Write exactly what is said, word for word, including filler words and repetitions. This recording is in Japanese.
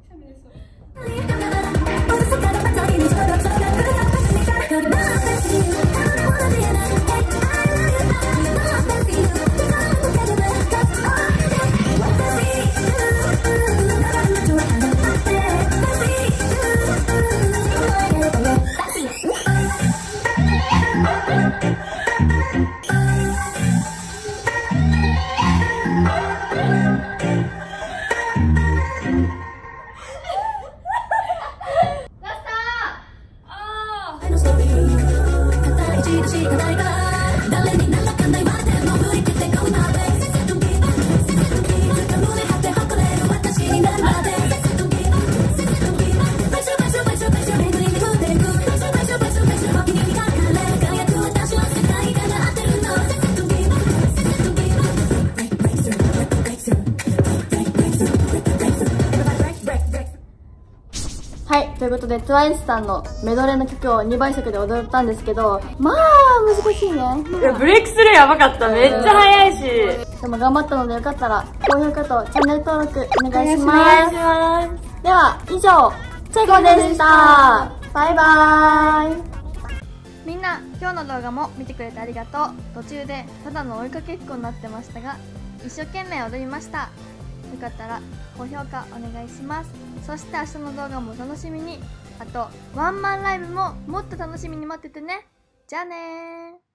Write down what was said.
喋れそう。 はい、ということで トゥワイス さんのメドレーの曲をにばい速で踊ったんですけど、まあ難しいね。 いやブレイクスルーやばかった。めっちゃ速いし。 でも頑張ったのでよかったら高評価とチャンネル登録お願いします。 お願いします。 では以上チェコでした。バイバーイ。みんな今日の動画も見てくれてありがとう。途中でただの追いかけっこになってましたが、一生懸命踊りました。よかったら高評価お願いします。そして明日の動画も楽しみに。あとワンマンライブももっと楽しみに待っててね。じゃあねー。